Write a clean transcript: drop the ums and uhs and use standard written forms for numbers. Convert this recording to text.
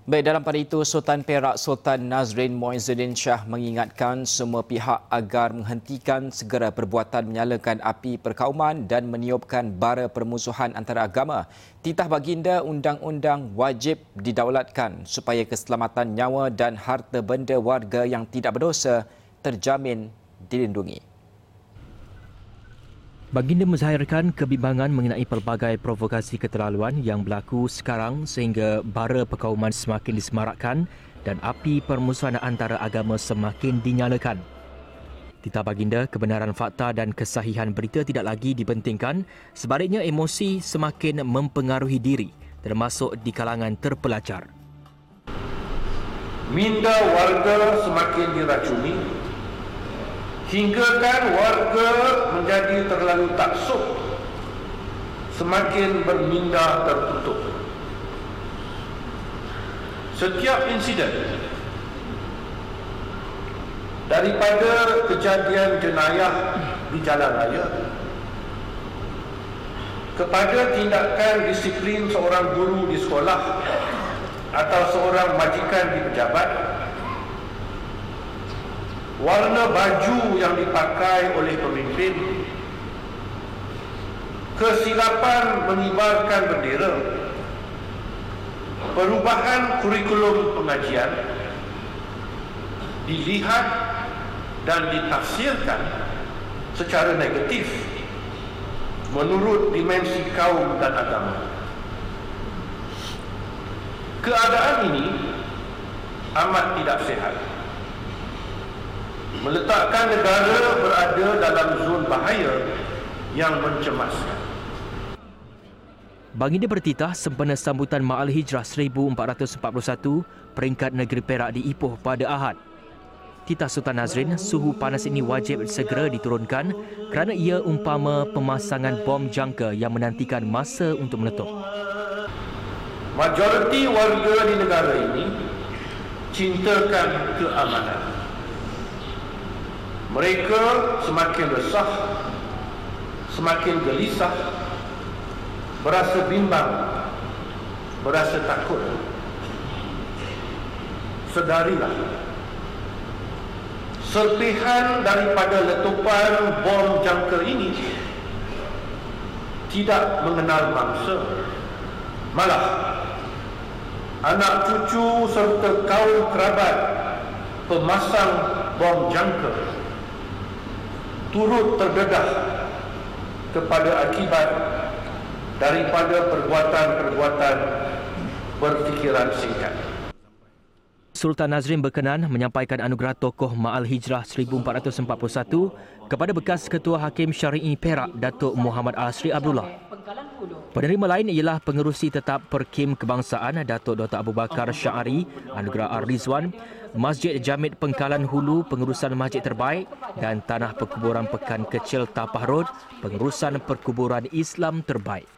Baik, dalam pada itu, Sultan Perak Sultan Nazrin Muizzuddin Shah mengingatkan semua pihak agar menghentikan segera perbuatan menyalakan api perkauman dan meniupkan bara permusuhan antara agama. Titah baginda undang-undang wajib didaulatkan supaya keselamatan nyawa dan harta benda warga yang tidak berdosa terjamin dilindungi. Baginda menzahirkan kebimbangan mengenai pelbagai provokasi keterlaluan yang berlaku sekarang sehingga bara perkauman semakin disemarakkan dan api permusuhan antara agama semakin dinyalakan. Titah baginda, kebenaran fakta dan kesahihan berita tidak lagi dipentingkan, sebaliknya emosi semakin mempengaruhi diri, termasuk di kalangan terpelajar. Minda warga semakin diracuni, hinggakan warga menjadi terlalu taksub, semakin berminda tertutup. Setiap insiden, daripada kejadian jenayah di jalan raya kepada tindakan disiplin seorang guru di sekolah atau seorang majikan di pejabat, warna baju yang dipakai oleh pemimpin, kesilapan mengibarkan bendera, perubahan kurikulum pengajian dilihat dan ditafsirkan secara negatif menurut dimensi kaum dan agama. Keadaan ini amat tidak sihat, meletakkan negara berada dalam zon bahaya yang mencemaskan. Baginda bertitah sempena sambutan Ma'al Hijrah 1441 peringkat negeri Perak di Ipoh pada Ahad. Titah Sultan Nazrin, suhu panas ini wajib segera diturunkan kerana ia umpama pemasangan bom jangka yang menantikan masa untuk meletup. Majoriti warga di negara ini cintakan keamanan. Mereka semakin resah, semakin gelisah, berasa bimbang, berasa takut. Sedarilah, serpihan daripada letupan bom jangka ini tidak mengenal mangsa. Malah, anak cucu serta kaum kerabat pemasang bom jangka turut terdedah kepada akibat daripada perbuatan-perbuatan berfikiran singkat. Sultan Nazrin berkenan menyampaikan anugerah tokoh Ma'al Hijrah 1441 kepada bekas Ketua Hakim Syari'i Perak, Datuk Muhammad Asri Abdullah. Penerima lain ialah Pengerusi Tetap Perkim Kebangsaan Datuk Dr. Abu Bakar Syari, Anugerah Ar-Rizwan, Masjid Jamid Pengkalan Hulu, Pengurusan Masjid Terbaik dan Tanah Perkuburan Pekan Kecil Tapah Road, Pengurusan Perkuburan Islam Terbaik.